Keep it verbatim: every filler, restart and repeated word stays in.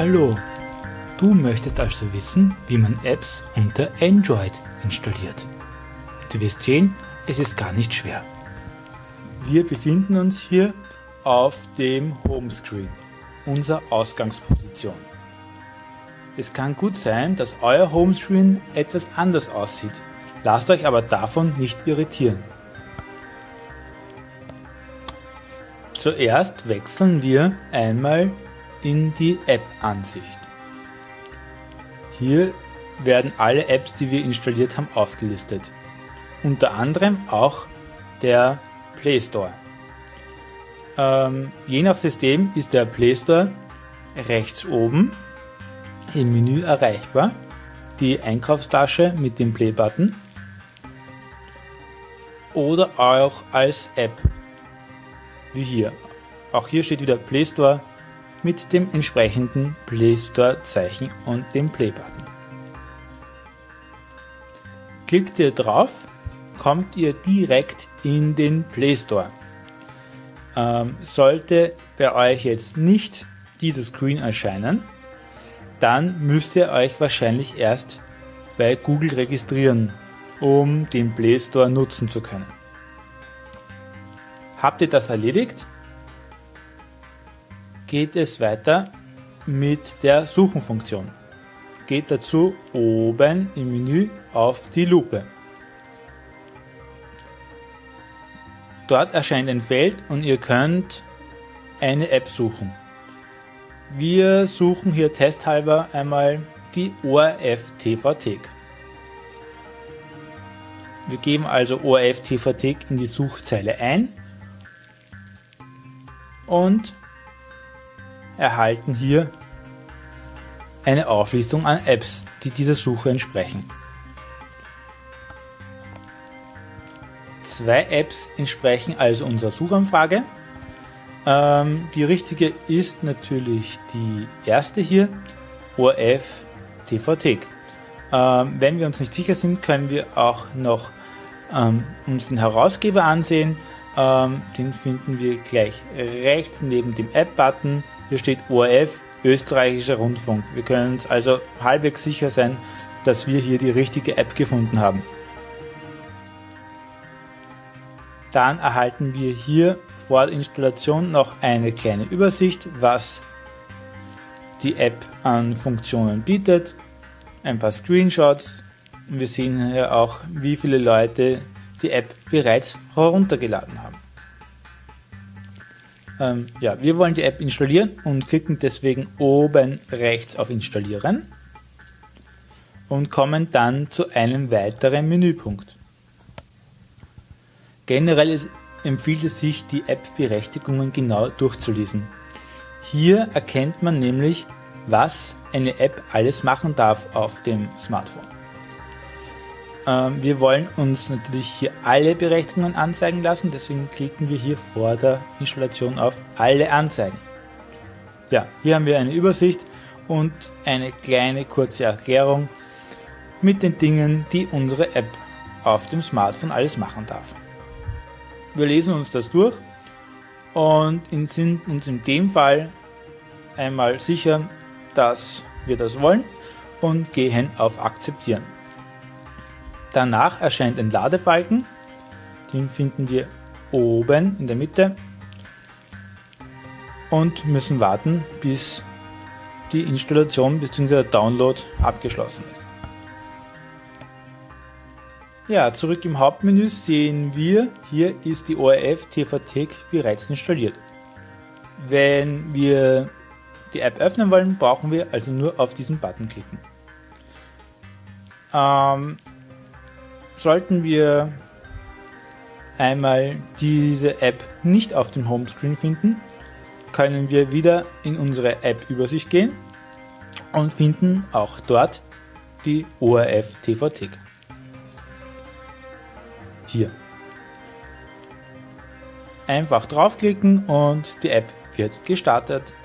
Hallo, du möchtest also wissen, wie man Apps unter Android installiert. Du wirst sehen, es ist gar nicht schwer. Wir befinden uns hier auf dem Homescreen, unserer Ausgangsposition. Es kann gut sein, dass euer Homescreen etwas anders aussieht. Lasst euch aber davon nicht irritieren. Zuerst wechseln wir einmal in die App-Ansicht. Hier werden alle Apps, die wir installiert haben, aufgelistet. Unter anderem auch der Play Store. Ähm, je nach System ist der Play Store rechts oben im Menü erreichbar. Die Einkaufstasche mit dem Play-Button oder auch als App, wie hier. Auch hier steht wieder Play Store mit dem entsprechenden Play Store Zeichen und dem Play-Button. Klickt ihr drauf, kommt ihr direkt in den Play Store. Ähm, sollte bei euch jetzt nicht dieses Screen erscheinen, dann müsst ihr euch wahrscheinlich erst bei Google registrieren, um den Play Store nutzen zu können. Habt ihr das erledigt, geht es weiter mit der Suchen-Funktion. Geht dazu oben im Menü auf die Lupe. Dort erscheint ein Feld und ihr könnt eine App suchen. Wir suchen hier testhalber einmal die O R F T V Thek. Wir geben also O R F T V Thek in die Suchzeile ein und erhalten hier eine Auflistung an Apps, die dieser Suche entsprechen. Zwei Apps entsprechen also unserer Suchanfrage. Ähm, die richtige ist natürlich die erste hier, O R F T V Thek. Ähm, wenn wir uns nicht sicher sind, können wir auch noch ähm, uns den Herausgeber ansehen. Ähm, den finden wir gleich rechts neben dem App-Button. Hier steht O R F, Österreichischer Rundfunk. Wir können uns also halbwegs sicher sein, dass wir hier die richtige App gefunden haben. Dann erhalten wir hier vor der Installation noch eine kleine Übersicht, was die App an Funktionen bietet. Ein paar Screenshots. Wir sehen hier auch, wie viele Leute die App bereits heruntergeladen haben. Ähm, ja, wir wollen die App installieren und klicken deswegen oben rechts auf Installieren und kommen dann zu einem weiteren Menüpunkt. Generell ist, empfiehlt es sich, die App-Berechtigungen genau durchzulesen. Hier erkennt man nämlich, was eine App alles machen darf auf dem Smartphone. Ähm, wir wollen uns natürlich hier alle Berechtigungen anzeigen lassen, deswegen klicken wir hier vor der Installation auf Alle anzeigen. Ja, hier haben wir eine Übersicht und eine kleine kurze Erklärung mit den Dingen, die unsere App auf dem Smartphone alles machen darf. Wir lesen uns das durch und sind uns in dem Fall einmal sicher, dass wir das wollen und gehen auf Akzeptieren. Danach erscheint ein Ladebalken, den finden wir oben in der Mitte und müssen warten, bis die Installation bzw. der Download abgeschlossen ist. Ja, zurück im Hauptmenü sehen wir, hier ist die O R F T V Thek bereits installiert. Wenn wir die App öffnen wollen, brauchen wir also nur auf diesen Button klicken. Ähm, sollten wir einmal diese App nicht auf dem Homescreen finden, können wir wieder in unsere App-Übersicht gehen und finden auch dort die O R F T V Thek. Hier. Einfach draufklicken und die App wird gestartet.